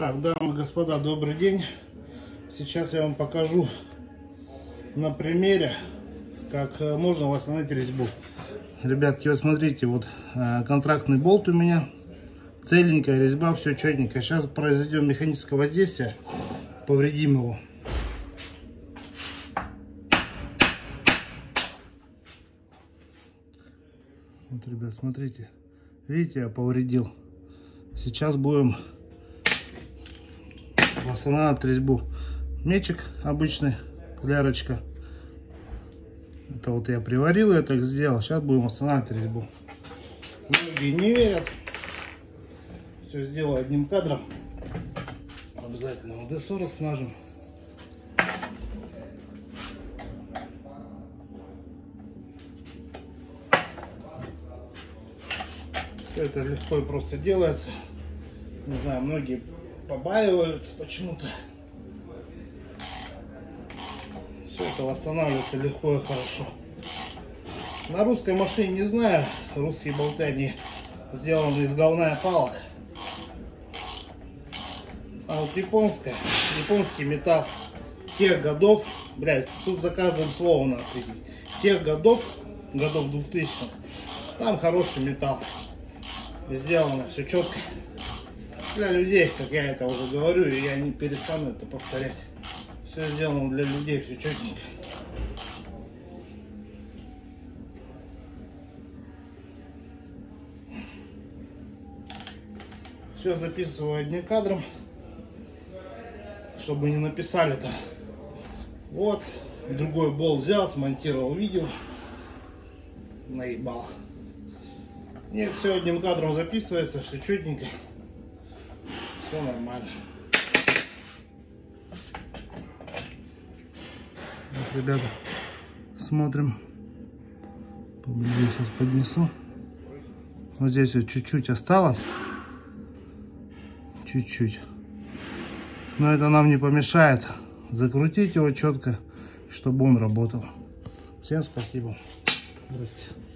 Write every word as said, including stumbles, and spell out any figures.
Так, дамы и господа, добрый день. Сейчас я вам покажу на примере, как можно восстановить резьбу. Ребятки, вот смотрите, вот контрактный болт у меня, целенькая резьба, все четненько. Сейчас произойдем механическое воздействие, повредим его. Вот, ребят, смотрите, видите, я повредил. Сейчас будем восстанавливать резьбу. Мечик обычный, лярочка. Это вот я приварил, я так сделал. Сейчас будем восстанавливать резьбу. Многие не верят. Все сделаю одним кадром. Обязательно дэ сорок смажем. Все это легко и просто делается. Не знаю, многие побаиваются почему-то. Все это восстанавливается легко и хорошо. На русской машине не знаю. Русские болты, они сделаны из говна и палок. А вот японская, японский металл тех годов, блядь, тут за каждым словом надо следить. Тех годов, годов двухтысячных, там хороший металл. Сделано все четко. Для людей, как я это уже говорю, и я не перестану это повторять. Все сделано для людей, все четненько. Все записываю одним кадром, чтобы не написали-то. Вот, другой болт взял, смонтировал видео, наебал. Нет, все одним кадром записывается, все четненько. Все нормально. Вот, ребята, смотрим. Поближе сейчас поднесу. Вот здесь вот чуть-чуть осталось. Чуть-чуть. Но это нам не помешает закрутить его четко, чтобы он работал. Всем спасибо. Здравствуйте.